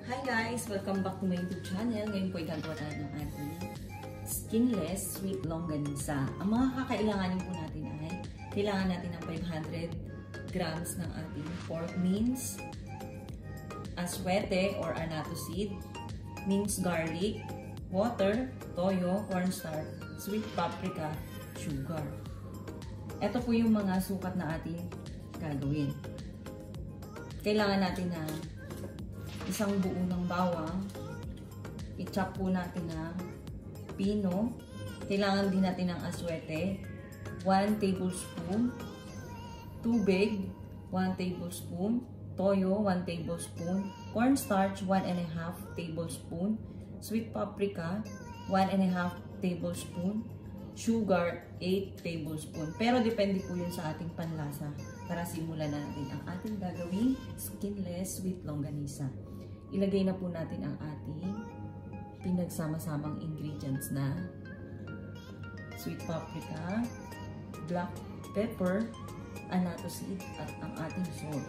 Hi guys! Welcome back to my YouTube channel. Ngayon po ay gagawa tayo ng ating skinless sweet longanisa. Ang mga kakailanganin po natin ay kailangan natin ng 500 grams ng ating pork mince, aswete or annatto seed, minced garlic, water, toyo, cornstarch, sweet paprika, sugar. Ito po yung mga sukat na ating gagawin. Kailangan natin na isang buo ng bawang, i-chop po natin ng pino, kailangan din natin ng aswete, 1 tablespoon, tubig, 1 tablespoon, toyo, 1 tablespoon, cornstarch, 1 1/2 tablespoon, sweet paprika, 1 1/2 tablespoon, sugar, 8 tablespoon. Pero depende po yun sa ating panlasa. Para simulan na natin ang ating gagawing skinless sweet longanisa. Ilagay na po natin ang ating pinagsama-samang ingredients na sweet paprika, black pepper, annatto seed, at ang ating salt.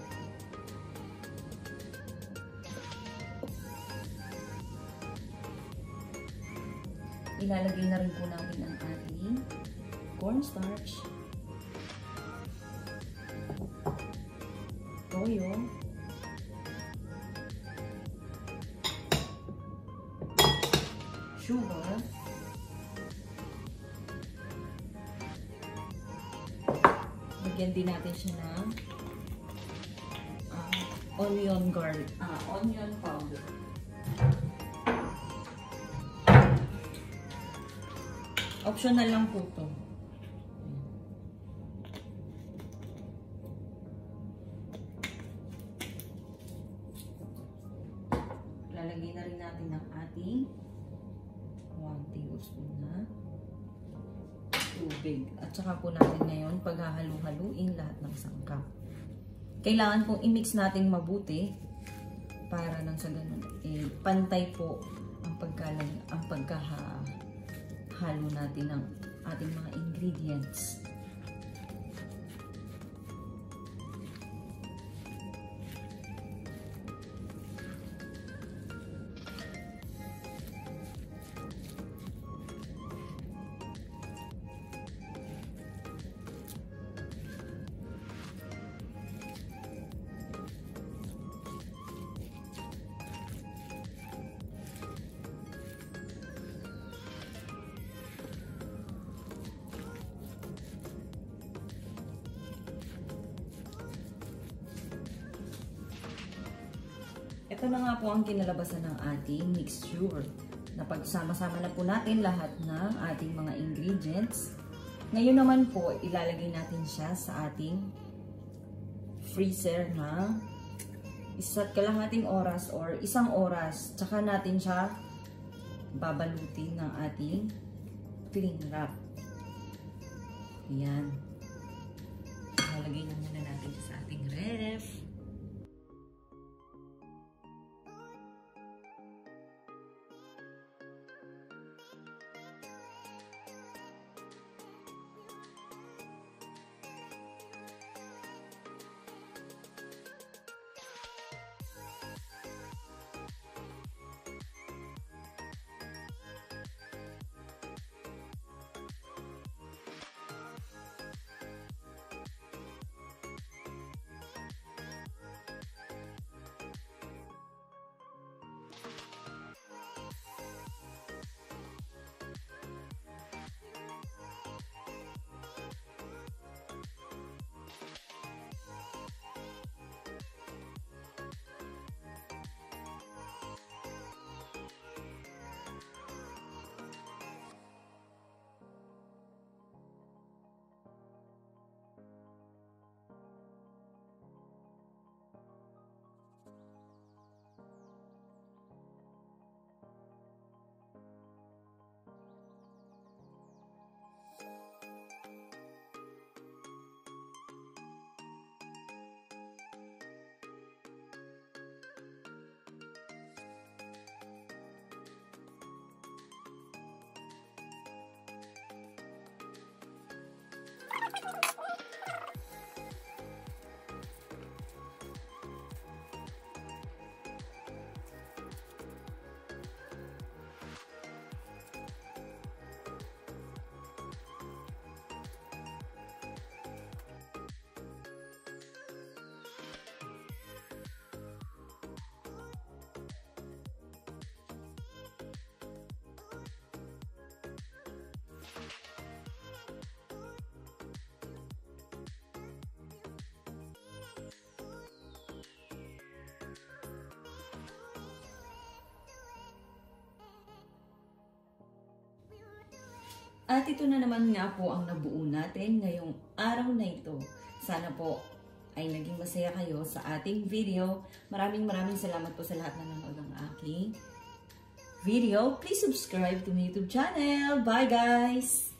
Ilalagay na rin po natin ang ating cornstarch, toyo, sugar, lagyan din natin siya ng onion powder. Optional lang po ito. Lalagyan na rin natin ang ating 1 tablespoon na tubig. At saka po natin ngayon paghahalu-haluin lahat ng sangkap. Kailangan pong i-mix natin mabuti para nang sa ganun pantay po ang pagkahalo natin ng ating mga ingredients. Ito na nga po ang kinalabasan ng ating mixture. Napagsama-sama na po natin lahat ng ating mga ingredients. Ngayon naman po, ilalagay natin siya sa ating freezer na 1.5 oras or 1 oras. Tsaka natin siya babalutin ng ating cling wrap. Ayan. Ilalagay na muna natin sa ating ref. At ito na naman nga po ang nabuo natin ngayong araw na ito. Sana po ay naging masaya kayo sa ating video. Maraming salamat po sa lahat na nanonood ng aking video. Please subscribe to my YouTube channel. Bye guys!